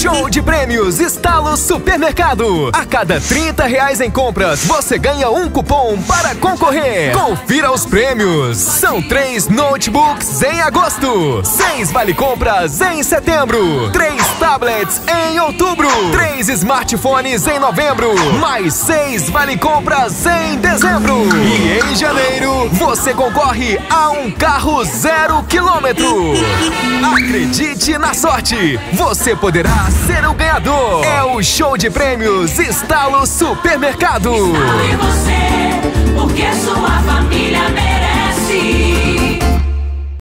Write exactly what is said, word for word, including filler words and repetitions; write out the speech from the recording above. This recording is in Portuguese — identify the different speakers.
Speaker 1: Show de prêmios Estalo Supermercado. A cada trinta reais em compras, você ganha um cupom para concorrer. Confira os prêmios. São três notebooks em agosto, seis vale-compras em setembro, três tablets em outubro, três smartphones em novembro, mais seis vale-compras em dezembro. E em janeiro, você concorre a um carro zero quilômetro. Acredite na sorte, você poderá ser o ganhador. É o show de prêmios Estalo Supermercado.
Speaker 2: Estalo em você, porque sua família merece.